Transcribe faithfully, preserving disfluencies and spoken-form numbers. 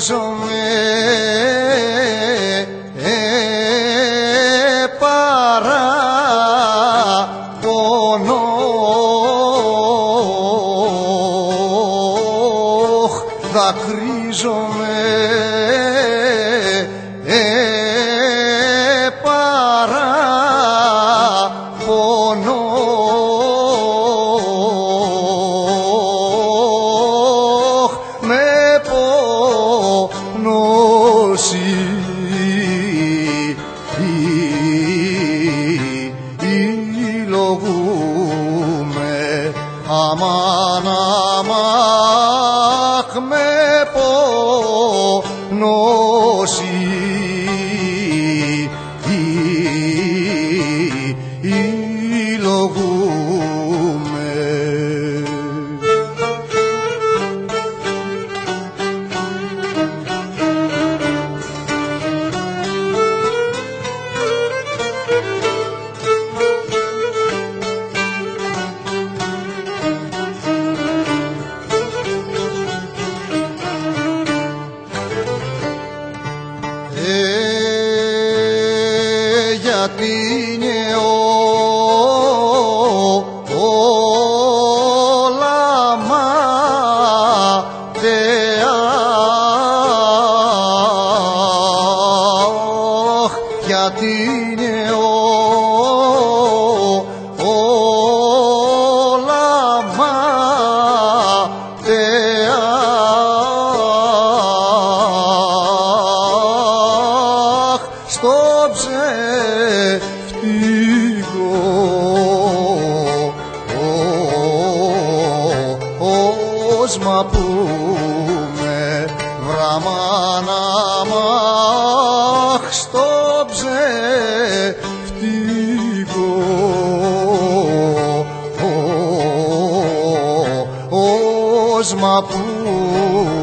δακρύζομαι ε, παρά πόνο δακρύζομαι ε, παρά πόνο με πόνωση υλογούμε αμάν αμάχ με πόνωση υλογούμε. Γιατί είναι όλα ματέα, γιατί είναι όλα ματέα, στο ψεύτικο όσμα πούμε βραμάν αμάχ, στο ψεύτικο όσμα πούμε